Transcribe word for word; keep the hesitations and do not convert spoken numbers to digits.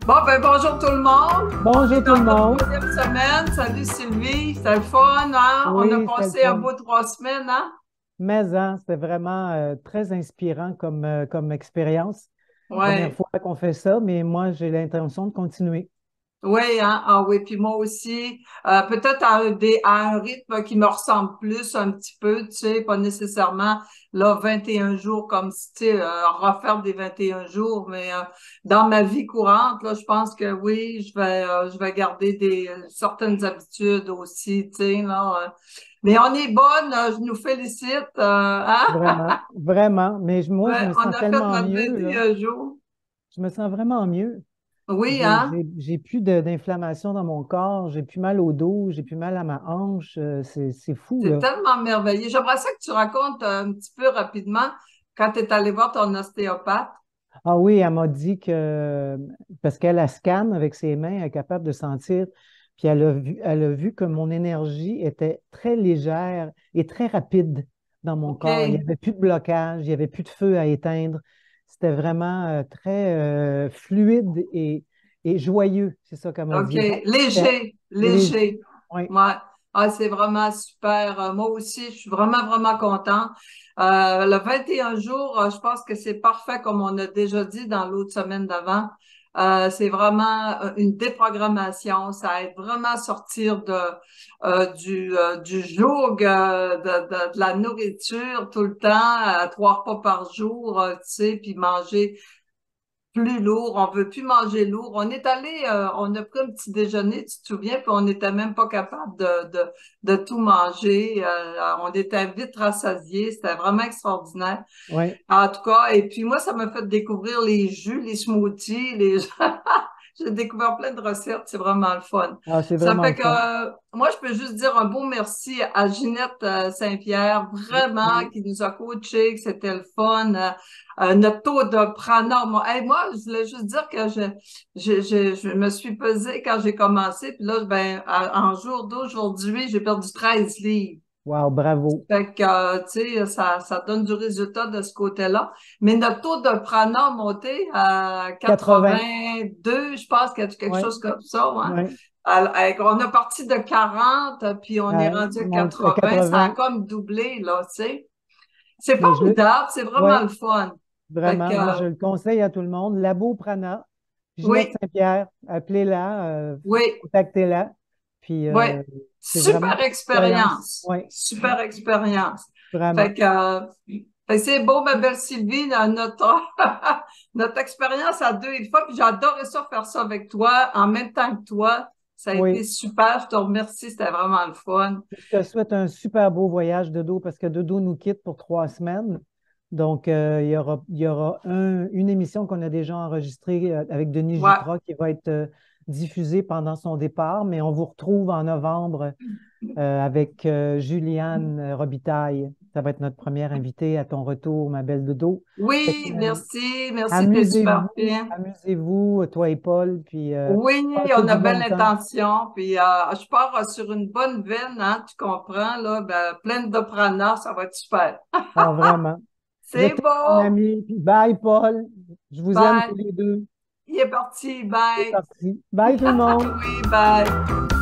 Bon, ben bonjour tout le monde. On est Bonjour tout dans le notre monde. deuxième semaine. Salut Sylvie, c'était le fun, hein? On a Oui, c'était le passé un fun. beau trois semaines, hein? Mais hein, c'était vraiment euh, très inspirant comme, euh, comme expérience. Première Oui, fois qu'on fait ça, mais moi, j'ai l'intention de continuer. oui, hein? Ah oui, puis moi aussi. Euh, peut-être à, un des- à un rythme qui me ressemble plus un petit peu, tu sais, pas nécessairement là vingt et un jours comme si, tu sais, euh, refaire des vingt et un jours, mais euh, dans ma vie courante, là, je pense que oui, je vais, euh, je vais garder des euh, certaines habitudes aussi, tu sais, là. euh. Mais on est bonne, euh, je nous félicite, euh, hein? Vraiment, vraiment. Mais je- moi, je Ouais, me on sens a fait tellement notre mieux, là. vingt et un jours. Je me sens vraiment mieux. Oui, J'ai, hein? j'ai, j'ai plus de- d'inflammation dans mon corps, j'ai plus mal au dos, j'ai plus mal à ma hanche. euh, C'est, c'est fou, C'est là. tellement merveilleux. J'aimerais ça que tu racontes euh, un petit peu rapidement quand tu es allé voir ton ostéopathe. Ah oui, elle m'a dit que, parce qu'elle la scanne avec ses mains, elle est capable de sentir, puis elle a vu, elle a vu que mon énergie était très légère et très rapide dans mon OK, corps. Il n'y avait plus de blocage, il n'y avait plus de feu à éteindre. C'était vraiment euh, très euh, fluide et, et joyeux, c'est ça qu'elle m'a OK. dit. Donc, c'était Léger, léger. léger. Oui, Ouais. Ah, c'est vraiment super. Euh, moi aussi, je suis vraiment, vraiment contente. Euh, le vingt et un jours, euh, je pense que c'est parfait, comme on a déjà dit dans l'autre semaine d'avant. Euh, c'est vraiment euh, une déprogrammation. Ça aide vraiment à sortir de, euh, du, euh, du joug euh, de, de, de la nourriture tout le temps, à trois repas par jour, euh, tu sais, puis manger plus lourd, on veut plus manger lourd. On est allé, euh, on a pris un petit déjeuner, tu te souviens, puis on n'était même pas capable de, de, de tout manger. Euh, on était vite rassasiés, c'était vraiment extraordinaire. oui. En tout cas, et puis moi, ça m'a fait découvrir les jus, les smoothies, les j'ai découvert plein de recettes, c'est vraiment le fun. Ah, c'est Ça vraiment fait le que fun. euh, moi, je peux juste dire un beau merci à Ginette euh, Saint-Pierre, vraiment, Oui. qui nous a coachés, que c'était le fun. Euh, euh, notre taux de prana, moi, hey, moi, je voulais juste dire que je, je, je, je me suis pesée quand j'ai commencé, puis là, ben, à- en jour d'aujourd'hui, j'ai perdu treize livres. Wow, bravo. Fait que, euh, tu sais, ça, ça donne du résultat de ce côté-là. Mais notre taux de prana a monté à quatre-vingts. quatre-vingt-deux, je pense, quelque quelque Oui, chose comme ça, ouais. oui. Alors, avec- on a parti de quarante, puis on est À, rendu à mon- à quatre-vingts. Ça a quatre-vingts. comme doublé, là, tu sais. C'est Mais je le, formidable, c'est vraiment ouais, le fun. Fait que, vraiment, moi, euh, je le conseille à tout le monde. Labo Prana, Ginette oui, Saint-Pierre, appelez-la, euh, oui, contactez-la. Puis, oui. euh, c'est vraiment Super une expérience. expérience. Oui, Super expérience. Fait vraiment. que, euh, fait que c'est beau, ma belle Sylvie, dans notre, notre expérience à deux et fois, puis j'ai adoré ça faire ça avec toi, en même temps que toi. Ça a été Oui. super. Je te remercie. C'était vraiment le fun. Je te souhaite un super beau voyage, Dodo, parce que Dodo nous quitte pour trois semaines. Donc, euh, il y aura, il y aura un- une émission qu'on a déjà enregistrée euh, avec Denis Ouais. Jutras qui va être euh, diffusée pendant son départ, mais on vous retrouve en novembre euh, avec euh, Juliane euh, Robitaille. Ça va être notre première invitée à ton retour, ma belle Dodo. Fait que, Oui, euh, merci. Merci, t'es super amusez-vous, bien. amusez-vous, toi et Paul, puis euh, Oui, passez on a du belle bon temps. intention. Puis, euh, je pars euh, sur une bonne veine, hein, tu comprends, là, ben, pleine de prana, ça va être super. Ah, vraiment. Je C'est t'aime, mon beau. ami. Puis bye, Paul. Je vous aime tous Bye. les deux. Il est parti. C'est Bye. parti. Bye, tout le monde. Oui, bye.